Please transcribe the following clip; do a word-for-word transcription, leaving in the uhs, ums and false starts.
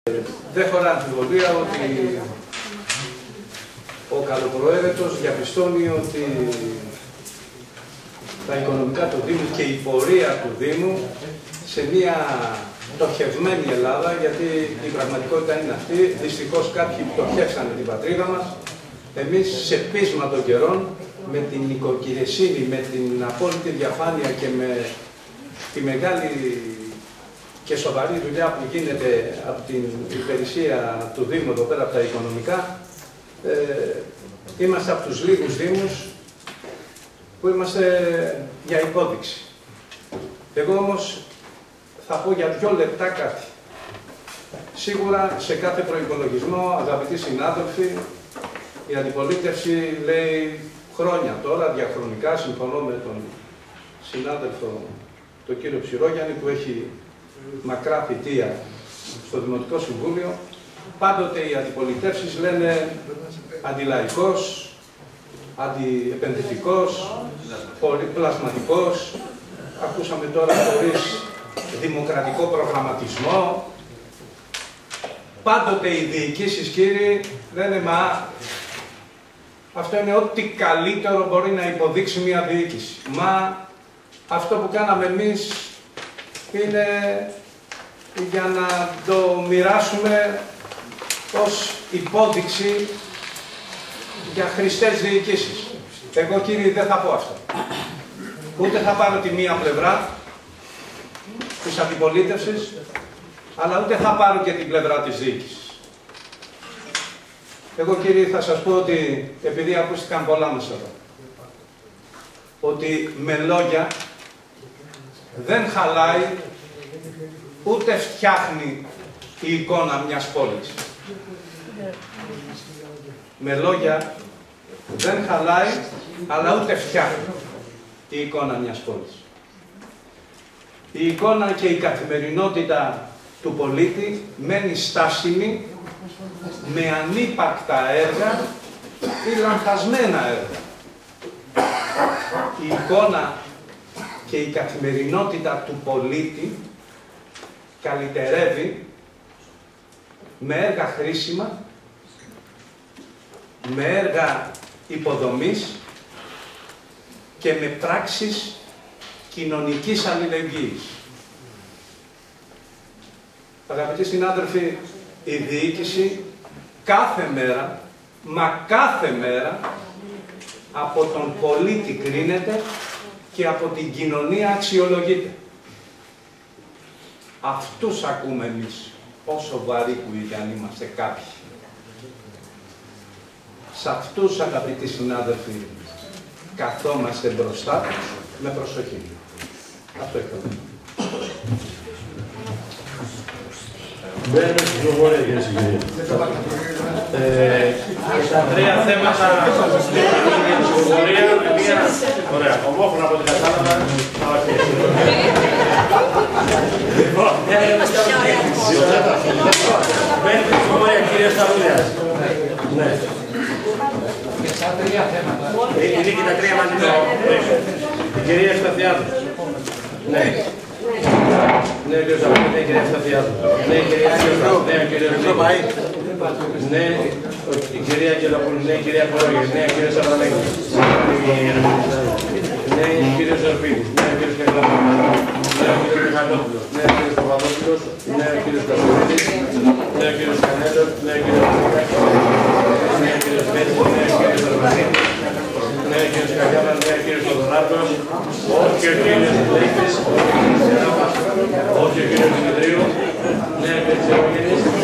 Δεν χωρά αμφιβολία ότι ο καλοπροαίρετος διαπιστώνει ότι τα οικονομικά του Δήμου και η πορεία του Δήμου σε μια πτωχευμένη Ελλάδα, γιατί η πραγματικότητα είναι αυτή, δυστυχώς κάποιοι πτωχεύσανε την πατρίδα μας, εμείς σε πείσμα των καιρών, με την νοικοκυρεσίνη, με την απόλυτη διαφάνεια και με τη μεγάλη και σοβαρή δουλειά που γίνεται από την υπηρεσία του Δήμου εδώ πέρα από τα οικονομικά, ε, είμαστε από τους λίγους Δήμους που είμαστε για υπόδειξη. Εγώ όμως θα πω για δύο λεπτά κάτι. Σίγουρα σε κάθε προϋπολογισμό, αγαπητοί συνάδελφοι, η αντιπολίτευση λέει χρόνια τώρα, διαχρονικά, συμφωνώ με τον συνάδελφο τον κύριο Ψηρόγιαννη που έχει μακρά θητεία στο Δημοτικό Συμβούλιο, πάντοτε οι αντιπολιτεύσεις λένε αντιλαϊκός, αντιεπενδυτικός, πλασματικός, ακούσαμε τώρα χωρίς δημοκρατικό προγραμματισμό. Πάντοτε οι διοικήσεις, κύριοι, λένε μα αυτό είναι ό,τι καλύτερο μπορεί να υποδείξει μια διοίκηση. Μα αυτό που κάναμε εμείς είναι για να το μοιράσουμε ως υπόδειξη για χρηστές διοικήσεις. Εγώ, κύριοι, δεν θα πω αυτό. Ούτε θα πάρω τη μία πλευρά της αντιπολίτευσης, αλλά ούτε θα πάρω και την πλευρά της διοίκησης. Εγώ, κύριοι, θα σας πω ότι, επειδή ακούστηκαν πολλά μας εδώ, ότι με λόγια δεν χαλάει ούτε φτιάχνει η εικόνα μιας πόλης. Με λόγια δεν χαλάει, αλλά ούτε φτιάχνει η εικόνα μιας πόλης. Η εικόνα και η καθημερινότητα του πολίτη μένει στάσιμη με ανύπαρκτα έργα ή λανθασμένα έργα. Η εικόνα και η καθημερινότητα του πολίτη καλυτερεύει με έργα χρήσιμα, με έργα υποδομής και με πράξεις κοινωνικής αλληλεγγύης. Αγαπητοί συνάδελφοι, η διοίκηση κάθε μέρα, μα κάθε μέρα, από τον πολίτη κρίνεται και από την κοινωνία αξιολογείται. Αυτούς ακούμε εμείς, όσο βαρύ που είναι αν είμαστε κάποιοι. Σε αυτούς, αγαπητοί συνάδελφοι, καθόμαστε μπροστά τους με προσοχή. Αυτό ήθελα. Μπαίνουμε στην πληροφορία, κύριε Συγγενή. Τα τρία θέματα για την πληροφορία, μία, ωραία, ομόφωνα από την κατάλαβα, αλλά και λοιπόν, μπαίνει την πληροφορία, κύριε Σταυρούλιας. Ναι. Τα τρία θέματα. Είναι και τα τρία μαζί. Η κυρία Σταθιάδου. Ναι. Ναι, κύριε Σταυρούλη, ναι, κυρία Σταθιάδου. Ναι, κυρία Σταθιάδου. Ναι, κύριε Σταθιάδου. Ναι, η κυρία Αγγελοπούλου. Ναι, η κυρία Κορόγερ. Ναι, κύριε Σαββανέκη. Ναι, κύριε Ζορπίδης. Ναι, κύριε Καγκλαπούλου. Ναι, κύριε Μιχαλόπουλος. Ναι, κύριε Παπαδόπουλος. Ναι, κύριε Κασουλίδης. Ναι, κύριε Κανέλος. Ναι, κύριε Παπαδόπουλος. Ναι, κύριε Σπέτη. Ναι, κύριε Ζορπίδης. Ναι, κύριε Σκαλιάνα. Ναι, κύριε Στοδωράτος. Όχι ο κύριος Λέκτης. Όχι ο κύριος Δημητρίου. Ναι, κύριε Τσερογενής.